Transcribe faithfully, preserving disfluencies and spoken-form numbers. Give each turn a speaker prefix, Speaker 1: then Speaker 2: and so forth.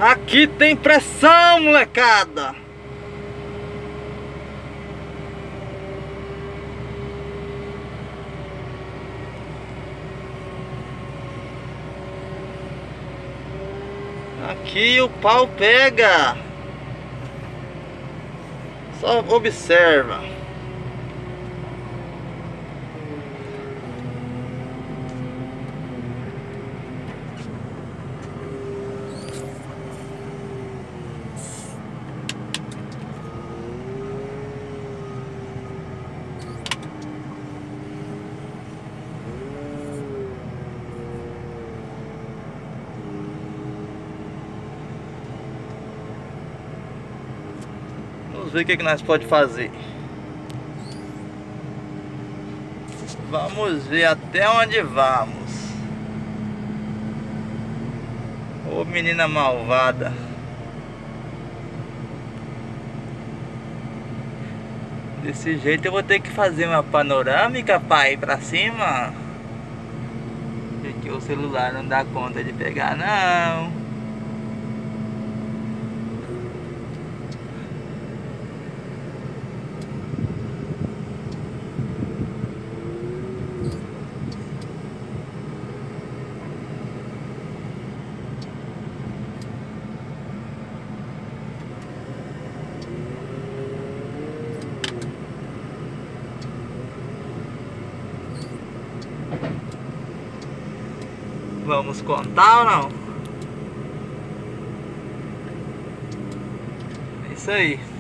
Speaker 1: Aqui tem pressão, molecada. Aqui o pau pega. Só observa. Vamos ver o que, que nós pode fazer. Vamos ver até onde vamos. Ô menina malvada. Desse jeito eu vou ter que fazer uma panorâmica para ir pra cima. Porque o celular não dá conta de pegar não. Vamos contar ou não? É isso aí.